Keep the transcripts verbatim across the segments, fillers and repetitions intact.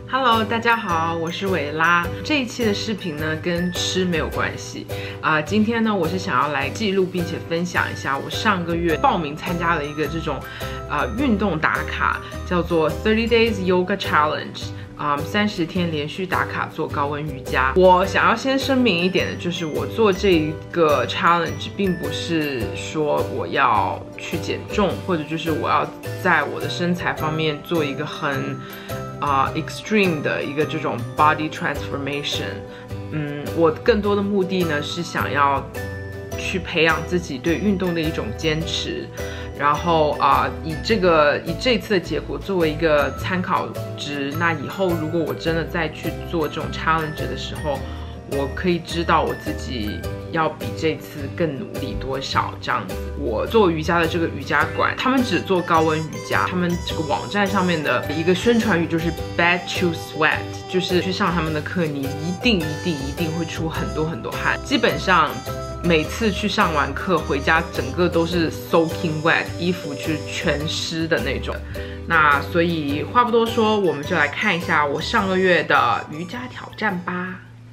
Hello， 大家好，我是维拉。这一期的视频呢，跟吃没有关系啊、呃。今天呢，我是想要来记录并且分享一下我上个月报名参加了一个这种啊、呃、运动打卡，叫做 thirty days yoga challenge。啊、嗯，三十天连续打卡做高温瑜伽。我想要先声明一点的就是，我做这一个 challenge 并不是说我要去减重，或者就是我要在我的身材方面做一个很啊、uh, extreme 的一个这种 body transformation。嗯，我更多的目的呢是想要去培养自己对运动的一种坚持。然后啊、呃，以这个以这次的结果作为一个参考值，那以后如果我真的再去做这种 challenge 的时候，我可以知道我自己要比这次更努力多少这样子。我做瑜伽的这个瑜伽馆，他们只做高温瑜伽，他们这个网站上面的一个宣传语就是 "Bet you sweat"， 就是去上他们的课，你一定一定一定会出很多很多汗，基本上。每次去上完课回家，整个都是 soaking wet， 衣服就是全湿的那种。那所以话不多说，我们就来看一下我上个月的瑜伽挑战吧。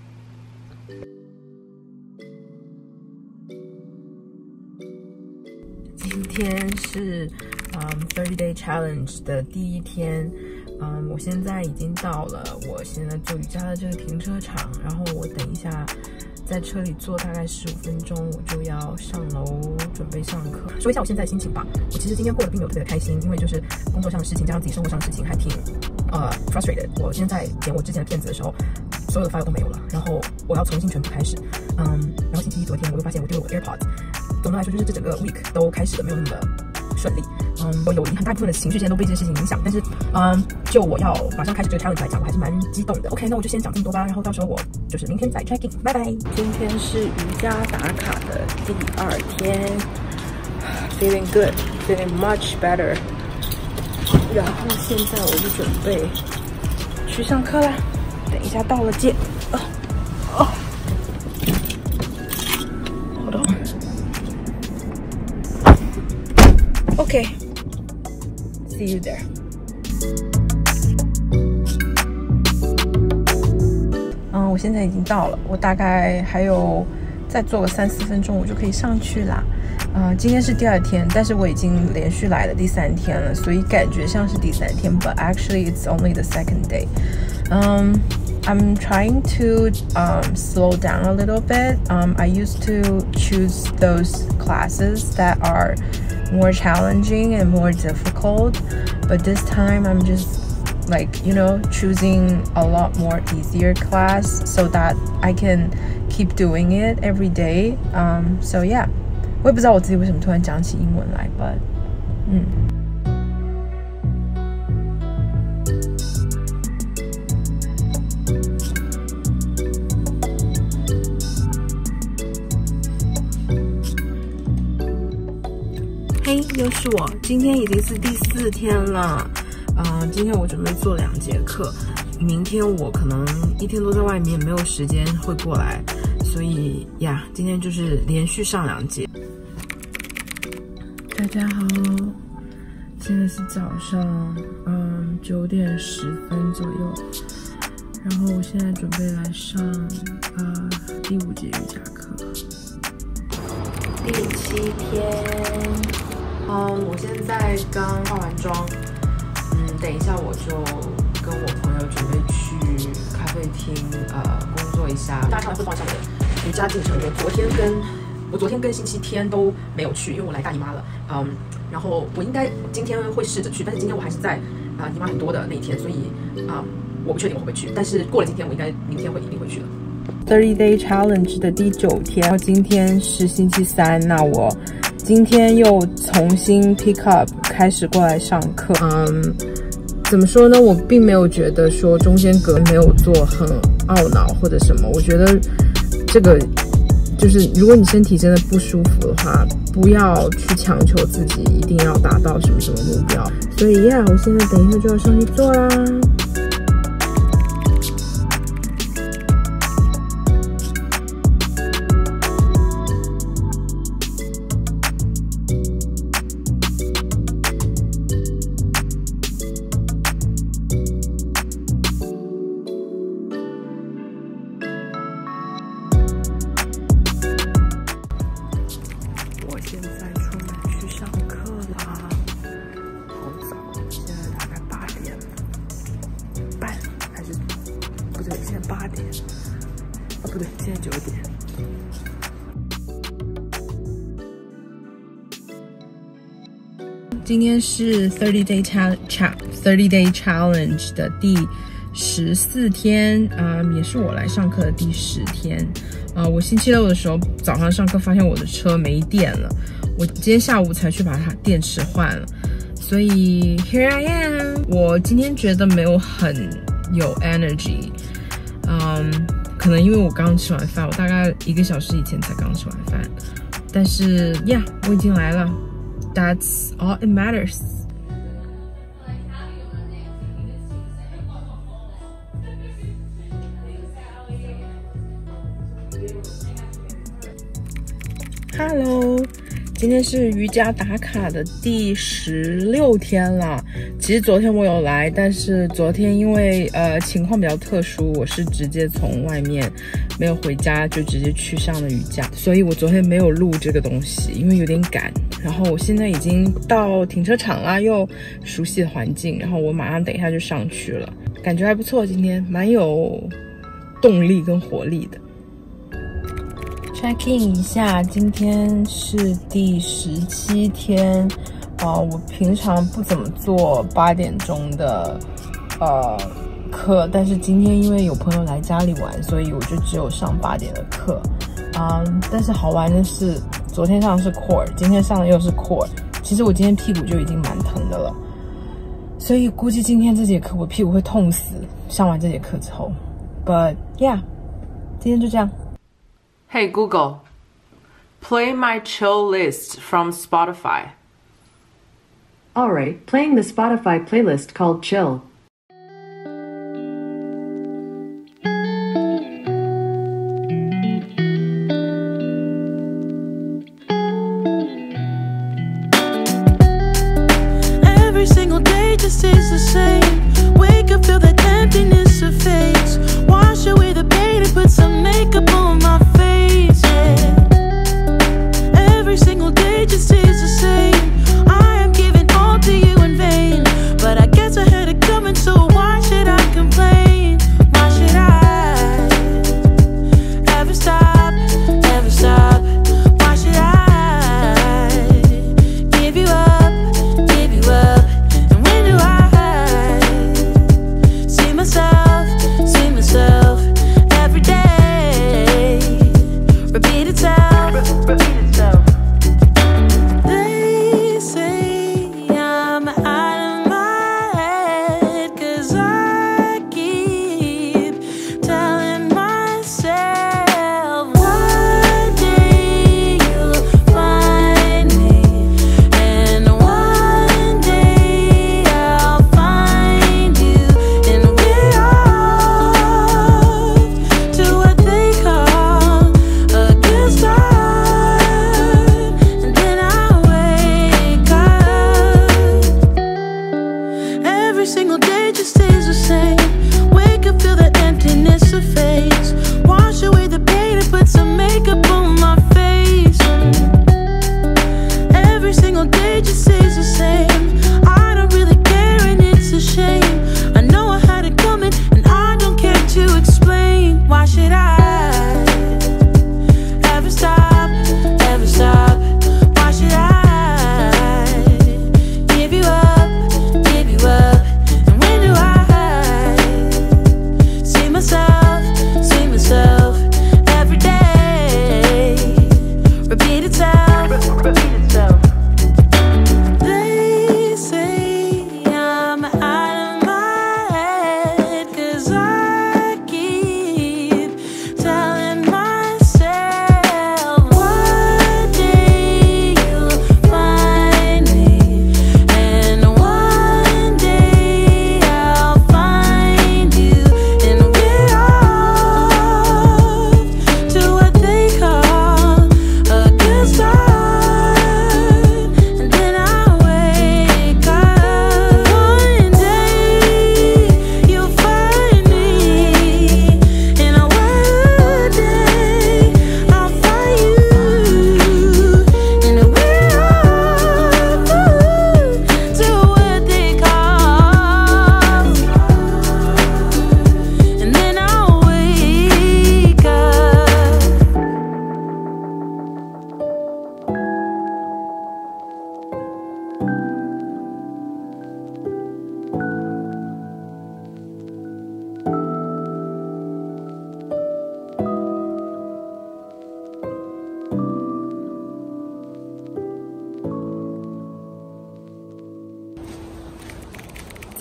今天是嗯 thirty day challenge 的第一天。嗯，我现在已经到了我现在做瑜伽的这个停车场，然后我等一下。在车里坐大概十五分钟，我就要上楼准备上课。说一下我现在的心情吧。我其实今天过得并没有特别的开心，因为就是工作上的事情加上自己生活上的事情，还挺呃 frustrated。我现在剪我之前的片子的时候，所有的 file 都没有了，然后我要重新全部开始。嗯，然后星期一昨天我又发现我丢了我的 AirPods。总的来说，就是这整个 week 都开始的没有那么的顺利。嗯，我有很大一部分的情绪现在都被这件事情影响，但是嗯，就我要马上开始这个 challenge 来讲，我还是蛮激动的。OK， 那我就先讲这么多吧，然后到时候我就是明天再 check in， 拜拜。今天是瑜伽打卡的第二天 ，feeling good, feeling much better。然后现在我就准备去上课啦，等一下到了见。哦哦，好的 ，OK。See you there. 嗯，我现在已经到了，我大概还有再做个三四分钟，我就可以上去啦。嗯、呃，今天是第二天，但是我已经连续来了第三天了，所以感觉像是第三天 ，but actually it's only the second day. Um, I'm trying to um, slow down a little bit. Um, I used to choose those classes that are more challenging and more difficult, but this time I'm just like, you know, choosing a lot more easier class so that I can keep doing it every day. Um, so yeah, 我也不知道我自己为什么突然讲起英文来 but 嗯。嘿，又是我。今天已经是第四天了，嗯、呃，今天我准备做两节课，明天我可能一天都在外面，没有时间会过来，所以呀，今天就是连续上两节。大家好，现在是早上，嗯，九点十分左右，然后我现在准备来上呃第五节瑜伽课，第七天。嗯，我现在刚化完妆，嗯，等一下我就跟我朋友准备去咖啡厅，呃，工作一下。大家会放上我的瑜伽进程。我昨天跟我昨天跟星期天都没有去，因为我来大姨妈了，嗯，然后我应该今天会试着去，但是今天我还是在啊、呃、姨妈很多的那一天，所以啊、呃、我不确定我会不会去，但是过了今天我应该明天会一定会去的。thirty day challenge 的第九天，然后今天是星期三，那我。今天又重新 pick up 开始过来上课，嗯，怎么说呢？我并没有觉得说中间隔没有做很懊恼或者什么，我觉得这个就是如果你身体真的不舒服的话，不要去强求自己一定要达到什么什么目标。所以呀，我现在等一下就要上去做啦。 八点，啊不对，现在九点。今天是 thirty day challenge thirty day challenge 的第十四天，啊、呃，也是我来上课的第十天。啊、呃，我星期六的时候早上上课发现我的车没电了，我今天下午才去把它电池换了，所以 here I am。我今天觉得没有很有 energy， 嗯，可能因为我刚吃完饭，我大概一个小时以前才刚吃完饭，但是呀， yeah, 我已经来了。That's all it matters. Hello， 今天是瑜伽打卡的第十六天了。其实昨天我有来，但是昨天因为呃情况比较特殊，我是直接从外面没有回家，就直接去上了瑜伽，所以我昨天没有录这个东西，因为有点赶。然后我现在已经到停车场啦，又熟悉的环境，然后我马上等一下就上去了，感觉还不错，今天蛮有动力跟活力的。check in 一下，今天是第十七天，啊、呃，我平常不怎么做八点钟的呃课，但是今天因为有朋友来家里玩，所以我就只有上八点的课。嗯，但是好玩的是，昨天上的是 core， 今天上的又是 core。其实我今天屁股就已经蛮疼的了，所以估计今天这节课我屁股会痛死。上完这节课之后 ，But yeah， 今天就这样。Hey Google, play my chill list from Spotify. Alright, playing the Spotify playlist called Chill. Every single day just stays the same. Wake up, feel that emptiness of face. Wash away the pain and put some makeup on my face, yeah. Every single day just stays the same. I am giving all to you in vain, but I guess I had it coming, so why should I complain? Why should I ever stop, ever stop? Why should I give you up, give you up? And when do I see myself, see myself every day? Repeat itself, repeat itself. They say I'm out of my head, 'cause I keep telling myself one day you'll find me, and one day I'll find you, and we're off to what they call a good start. And then I wake up. Every single day just stays the same. Wake up, feel the emptiness of face. Wash away the pain and put some makeup on my face. Every single day just stays the same. I don't really care and it's a shame. I know I had it coming and I don't care to explain. Why should I ever stop, ever stop? Why should I give you up, give you up? And when do I see myself, see myself every day? Repeat itself, repeat itself. They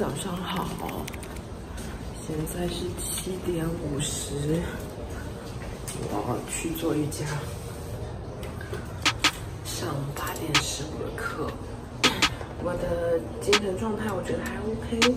早上好，现在是七点五十，我要去做瑜伽，上八点十五的课。我的精神状态我觉得还 OK，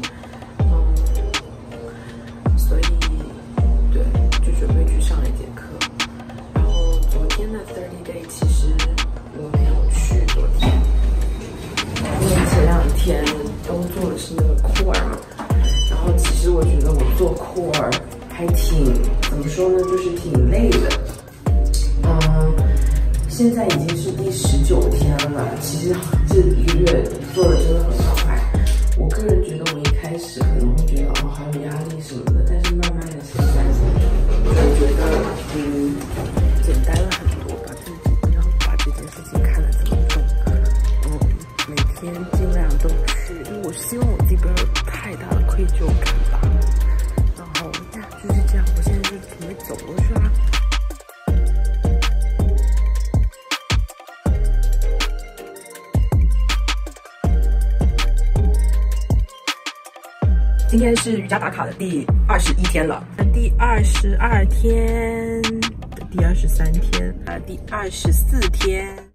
嗯，所以对，就准备去上一节课。然后昨天的 thirty day 其实我没有去，昨天。因为前两天都做的是那个 core 嘛，然后其实我觉得我做 core 还挺怎么说呢，就是挺累的。嗯，现在已经是第十九天了，其实这一个月做的真的很快。我个人觉得我一开始可能会觉得哦好有压力什么的，但是慢慢的现在我觉得嗯简单了很多，把自己不要把这件事情看得这么重。每天尽量都去，因为我希望我自己不要有太大的愧疚感吧。然后呀，就是这样，我现在就准备走过去啦。今天是瑜伽打卡的第二十一天了，第二十二天，第二十三天，啊，第二十四天。